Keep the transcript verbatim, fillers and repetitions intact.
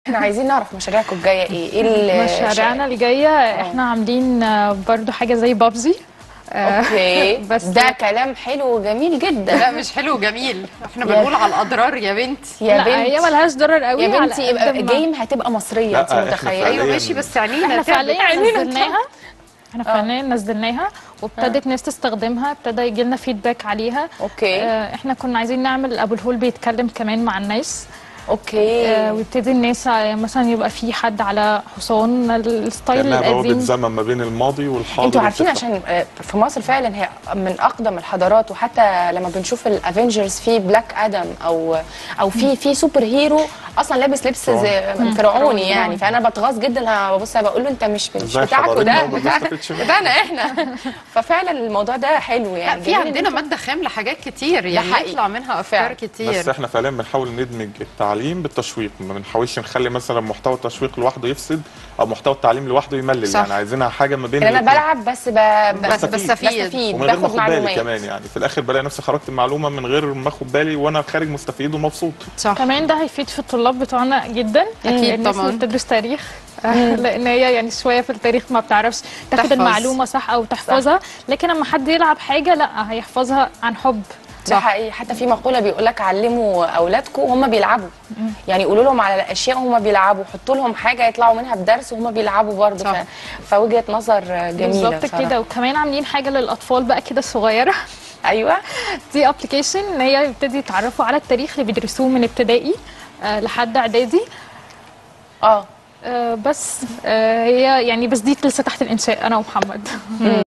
احنا عايزين نعرف مشاريعكم الجايه ايه؟ ايه مشاريعنا الجايه؟ احنا عاملين برضو حاجه زي بابجي. اوكي بس ده كلام حلو وجميل جدا. لا مش حلو وجميل، احنا بنقول على الاضرار يا بنتي. يا بنتي هي ملهاش ضرر قوي يا بنتي. يبقى جيم هتبقى مصريه، انت متخيله؟ ايوه ماشي، بس عينينا احنا فعليا نزلناها احنا فعليا نزلناها وابتدت ناس تستخدمها، ابتدى يجي لنا فيدباك عليها. اوكي اه احنا كنا عايزين نعمل ابو الهول بيتكلم كمان مع الناس. اوكي آه ويبتدي الناس مثلا يبقى في حد على حصان الستايل القديم، القديم، زمن ما بين الماضي والحاضر. انتوا عارفين عشان في مصر فعلا هي من اقدم الحضارات، وحتى لما بنشوف الافنجرز في بلاك ادم او او في في سوبر هيرو اصلا لابس لبس زي فرعوني يعني. فانا بتغاظ جدا لما ببص بقول له انت مش مش بتاعكوا ده، بتاعنا احنا. ففعلا الموضوع ده حلو يعني. في عندنا ماده خام لحاجات كتير يعني يطلع منها افكار كتير. بس احنا فعلا بنحاول ندمج التعليم بالتشويق، ما بنحاولش نخلي مثلا محتوى التشويق لوحده يفسد او محتوى التعليم لوحده يملل. صح. يعني عايزينها حاجه ما بين انا بلعب بس ب... بس بستفيد بستفيد ومن غير ما باخد اخد بالي معلومات كمان. يعني في الاخر بلاقي نفسي خرجت المعلومه من غير ما اخد بالي وانا خارج مستفيد ومبسوط. صح. كمان ده هيفيد في الطلاب بتوعنا جدا. اكيد الناس طبعا. اللي بتدرس تاريخ لان هي يعني شويه في التاريخ ما بتعرفش تاخد تحفظ المعلومه صح او تحفظها، لكن لما حد يلعب حاجه لا هيحفظها عن حب. ده حقيقي. حتى في مقوله بيقول لك علموا اولادكم وهم بيلعبوا. يعني قولوا لهم على الاشياء وهم بيلعبوا، حطوا لهم حاجه يطلعوا منها بدرس وهم بيلعبوا برضه. ف... فوجهه نظر جميله بالظبط كده. وكمان عاملين حاجه للاطفال بقى كده الصغيره. ايوه دي ابلكيشن ان هي يبتدي يتعرفوا على التاريخ اللي بيدرسوه من ابتدائي آه لحد اعدادي. اه آه بس آه هي يعني بس دي لسه تحت الانشاء انا ومحمد.